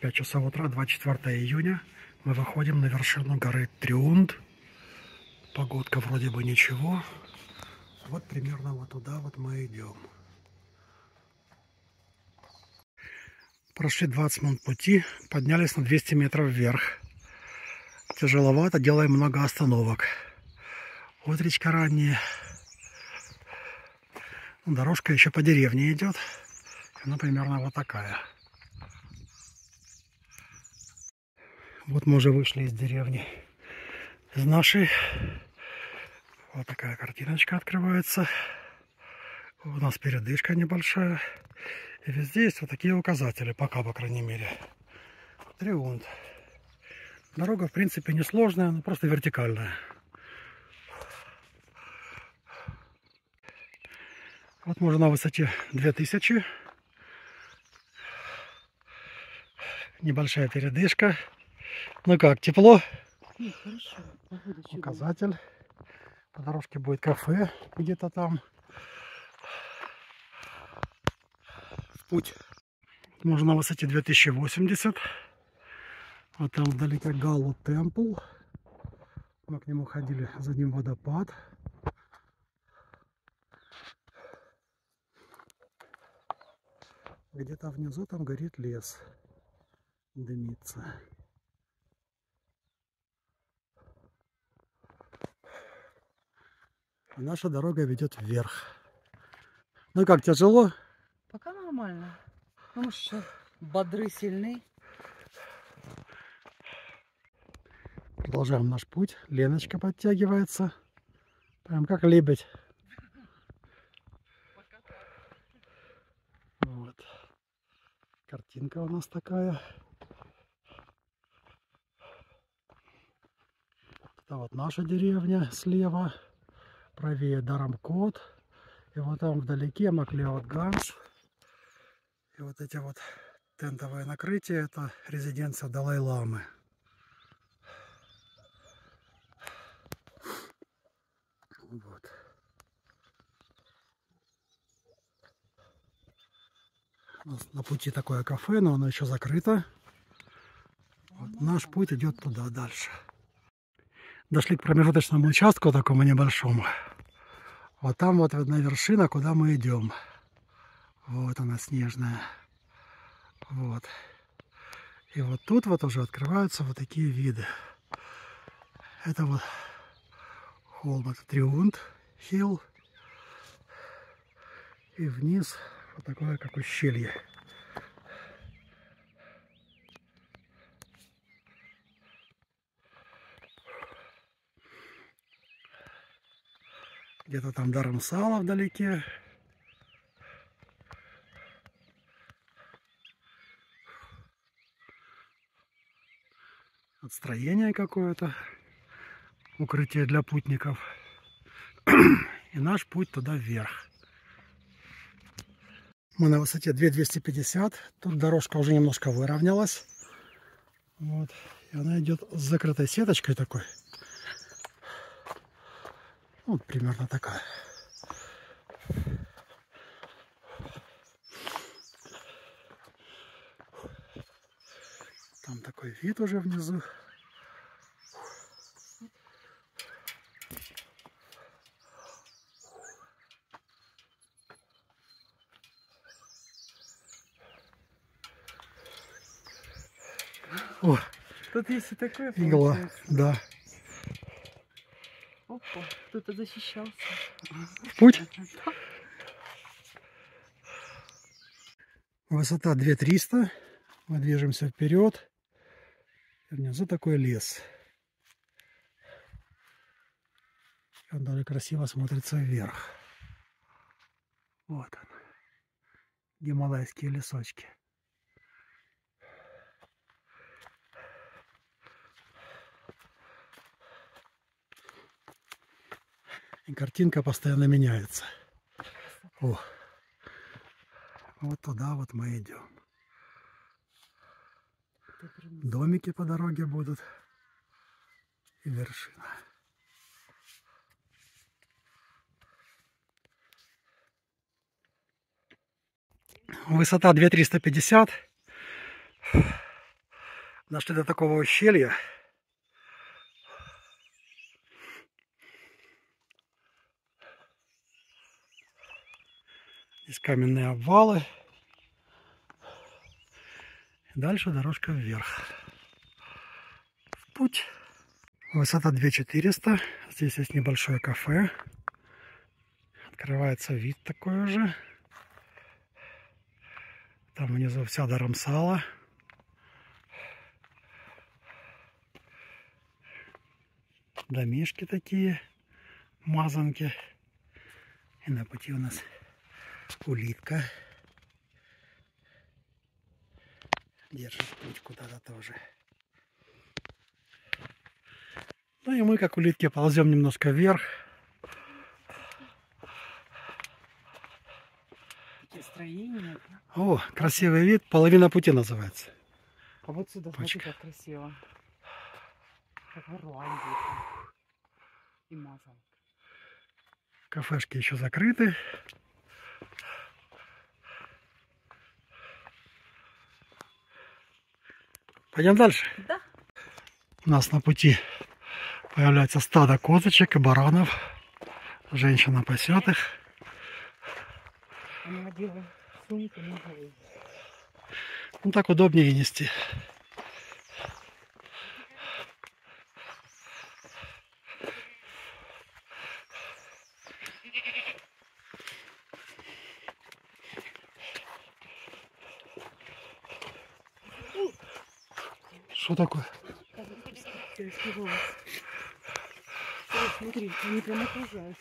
5 часов утра, 24 июня. Мы выходим на вершину горы Трюнд. Погодка вроде бы ничего. Вот примерно вот туда вот мы идем. Прошли 20 минут пути, поднялись на 200 метров вверх. Тяжеловато, делаем много остановок. Утречка ранняя. Дорожка еще по деревне идет. Она примерно вот такая. Вот мы уже вышли из деревни, из нашей. Вот такая картиночка открывается. У нас передышка небольшая. И везде есть вот такие указатели, пока, по крайней мере. Трюнд. Дорога, в принципе, несложная, но просто вертикальная. Вот мы уже на высоте 2000. Небольшая передышка. Ну как, тепло? Хорошо. Указатель. По дорожке будет кафе где-то там. В путь. Можно на высоте 2080. Вот там вдалеке Галлу Темпл. Мы к нему ходили, за ним водопад. Где-то внизу там горит лес. Дымится. И наша дорога ведет вверх. Ну как, тяжело? Пока нормально. Ну что, бодры, сильны. Продолжаем наш путь. Леночка подтягивается. Прям как лебедь. Вот. Картинка у нас такая. Это вот наша деревня слева. Правее Дарамкот. И вот там вдалеке Маклеод Ганс. И вот эти вот тентовые накрытия. Это резиденция Далай-ламы. Вот. У нас на пути такое кафе, но оно еще закрыто. Вот наш путь идет туда дальше. Дошли к промежуточному участку такому небольшому. Вот там вот видна вершина, куда мы идем. Вот она снежная. Вот. И вот тут вот уже открываются вот такие виды. Это вот холм, это Трюнд Хилл. И вниз вот такое как ущелье. Где-то там Дарамсала вдалеке. Отстроение какое-то. Укрытие для путников. И наш путь туда вверх. Мы на высоте 2250. Тут дорожка уже немножко выровнялась. Вот. И она идет с закрытой сеточкой такой. Вот примерно такая. Там такой вид уже внизу. О, Тут есть и такое, игла, получается. да. Опа, кто-то защищался. В путь. Высота 2300. Мы движемся вперед. И внизу такой лес. И он даже красиво смотрится вверх. Вот он. Гималайские лесочки. И картинка постоянно меняется. О. Вот туда вот мы идем. Домики по дороге будут. И вершина. Высота 2350. Дошли до такого ущелья. Здесь каменные обвалы. И дальше дорожка вверх. В путь. Высота 2400. Здесь есть небольшое кафе. Открывается вид такой уже. Там внизу вся Dharamsala. Домишки такие, мазанки. И на пути у нас улитка. Держит путь куда-то тоже. Ну и мы, как улитки, ползем немножко вверх. Строение. О, красивый вид. Половина пути называется. А вот сюда, смотри, Почка. как красиво. Как в Ирландии. И мазал. Кафешки еще закрыты. Пойдем дальше. Да. У нас на пути появляется стадо козочек и баранов. Женщина пасет их. Она надела сумку на голову. Ну так удобнее нести. Что такое? Смотри, они прям окружают.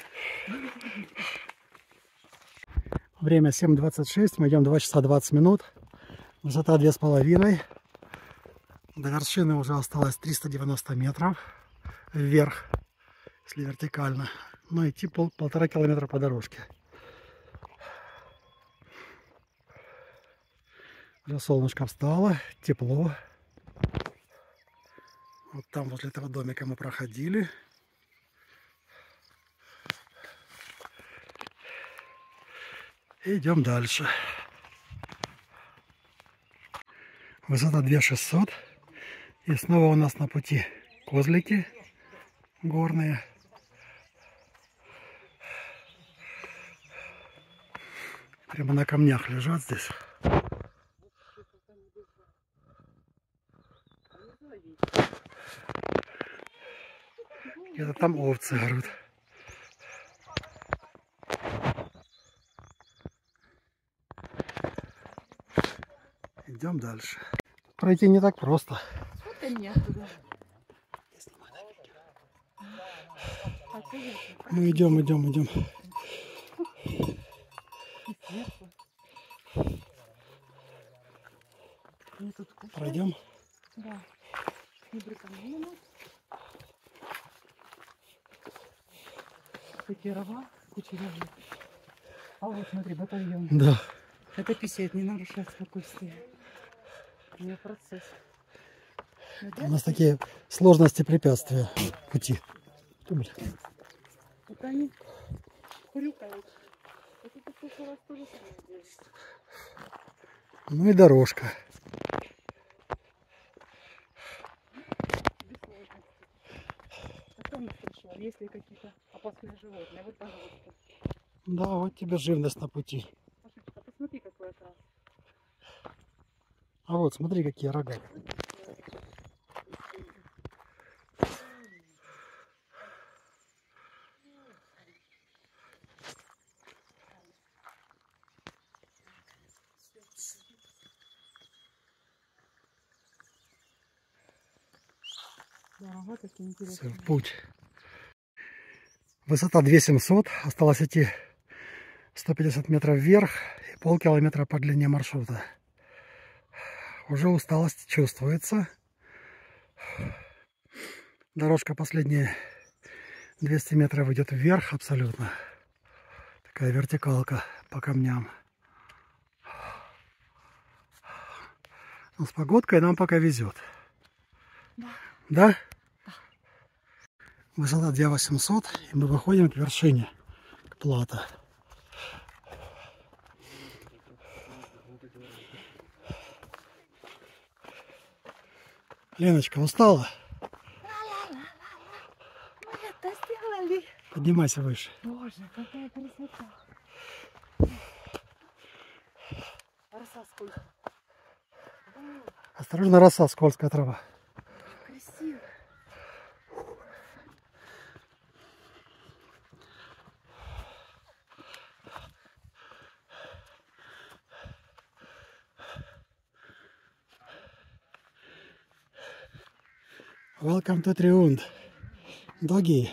Время 7:26, мы идем 2 часа 20 минут. Высота 2,5. До вершины уже осталось 390 метров вверх, если вертикально. Но идти 1,5 километра по дорожке. Уже солнышко встало, тепло. Вот там возле этого домика мы проходили. И идем дальше. Высота 2600. И снова у нас на пути козлики горные. Прямо на камнях лежат здесь. Где-то там овцы орут. Идем дальше. Пройти не так просто. Мы идем. Пройдем. Да. Не прикольно. Кучерова. А вот смотри, батальон. Да. Это писать, не нарушать спокойствие. У меня процесс. У нас такие сложности, препятствия пути. Вот они хрюкают. Это в прошлый раз тоже самое делали. Ну и дорожка. Без сложностей. А кто нас спрашивал, есть ли какие-то опасные животные? Вот, пожалуйста. Да, вот тебе живность на пути. Пашечка, посмотри, какой окрас. А вот смотри, какие рога. Да, ага, такие Все, интересные. в путь. Высота 2700. Осталось идти 150 метров вверх и полкилометра по длине маршрута. Уже усталость чувствуется. Дорожка последние 200 метров идет вверх абсолютно. Такая вертикалка по камням. Но с погодкой нам пока везет. Да? Высота 2800, и мы выходим к вершине, к плато. Леночка, устала? Мы это сделали. Поднимайся выше. Боже, какая красота. Роса сколько. Осторожно, роса, скользкая трава. Красиво. Welcome to Triund. Доги.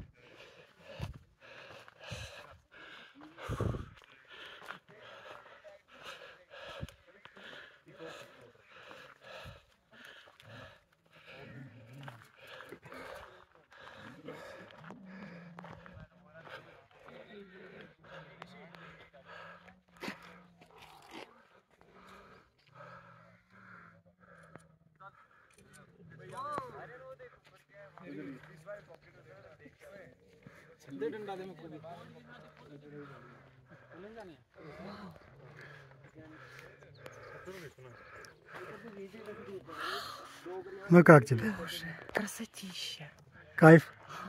Ну как тебе? Боже, красотища. Кайф?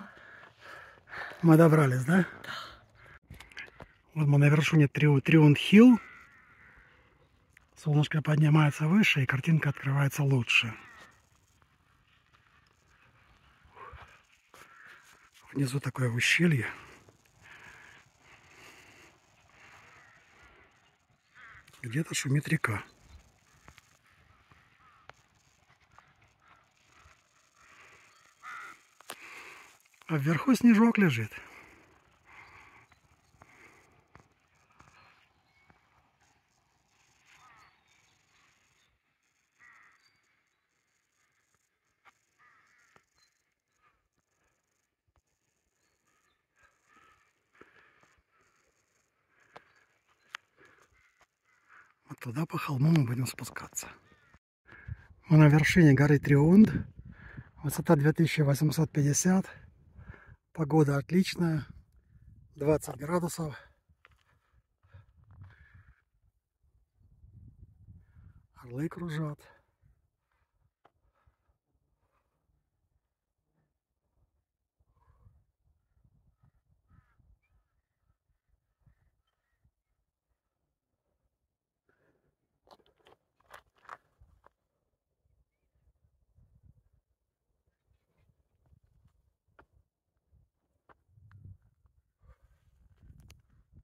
Мы добрались, да? Вот мы на вершине Триунд Хилл. Солнышко поднимается выше, и картинка открывается лучше. Внизу такое ущелье. Где-то шумит река. А вверху снежок лежит. Вот туда по холму мы будем спускаться. Мы на вершине горы Триунд. Высота 2850. Погода отличная. 20 градусов. Орлы кружат.